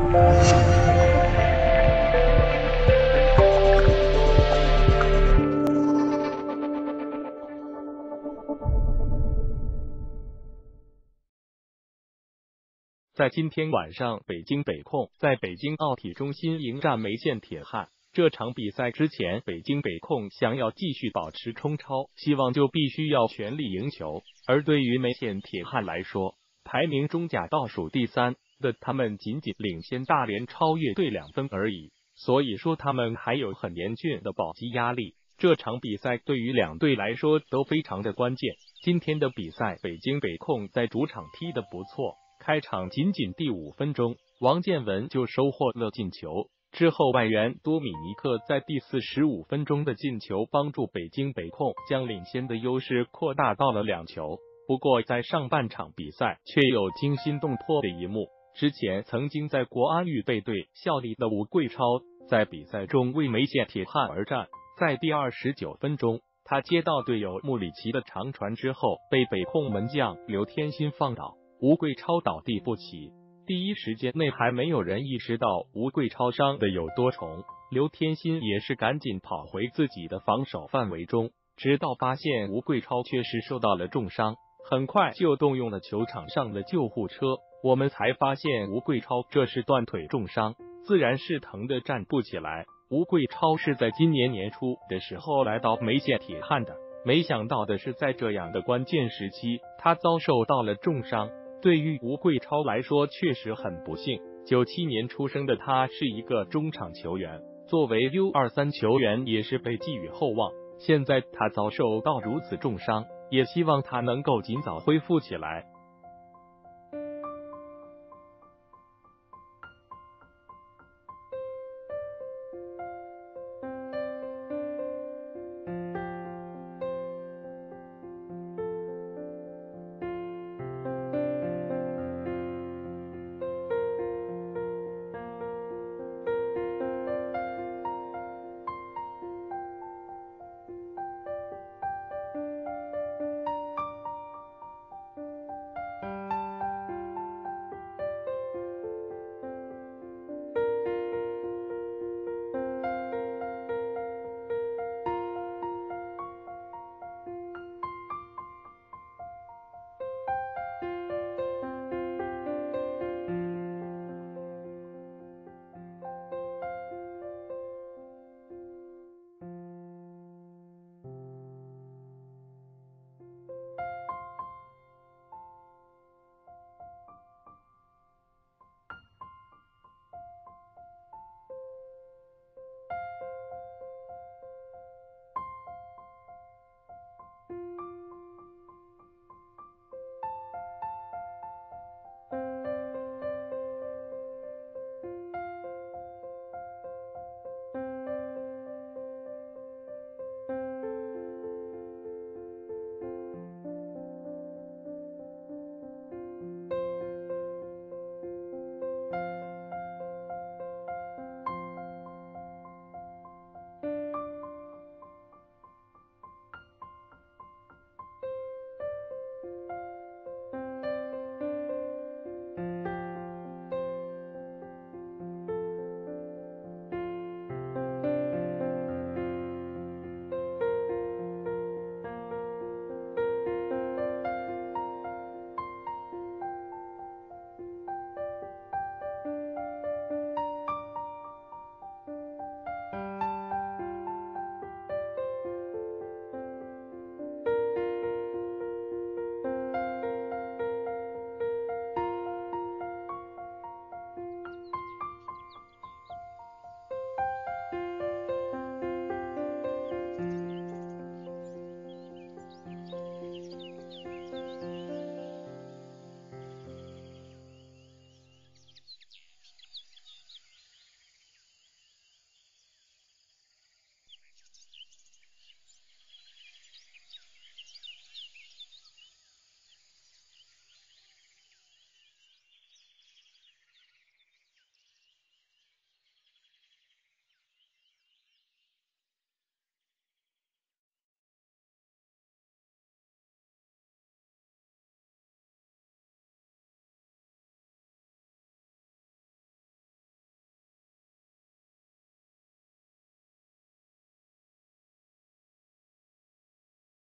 在今天晚上，北京北控在北京奥体中心迎战梅县铁汉。这场比赛之前，北京北控想要继续保持冲超，希望就必须要全力赢球。而对于梅县铁汉来说，排名中甲倒数第3的他们仅仅领先大连超越队2分而已，所以说他们还有很严峻的保级压力。这场比赛对于两队来说都非常的关键。今天的比赛，北京北控在主场踢得不错。开场仅仅第5分钟，王建文就收获了进球。之后，外援多米尼克在第45分钟的进球，帮助北京北控将领先的优势扩大到了2球。不过，在上半场比赛却有惊心动魄的一幕。之前曾经在国安预备队效力的吴桂超，在比赛中为梅县铁汉而战。在第29分钟，他接到队友穆里奇的长传之后，被北控门将刘天心放倒。吴桂超倒地不起，第一时间内还没有人意识到吴桂超伤的有多重，刘天心也是赶紧跑回自己的防守范围中，直到发现吴桂超确实受到了重伤，很快就动用了球场上的救护车，我们才发现吴桂超这是断腿重伤，自然是疼得站不起来。吴桂超是在今年年初的时候来到梅县铁汉的，没想到的是在这样的关键时期，他遭受到了重伤。对于吴桂超来说确实很不幸，97年出生的他是一个中场球员，作为 U23 球员也是被寄予厚望，现在他遭受到如此重伤，也希望他能够尽早恢复起来。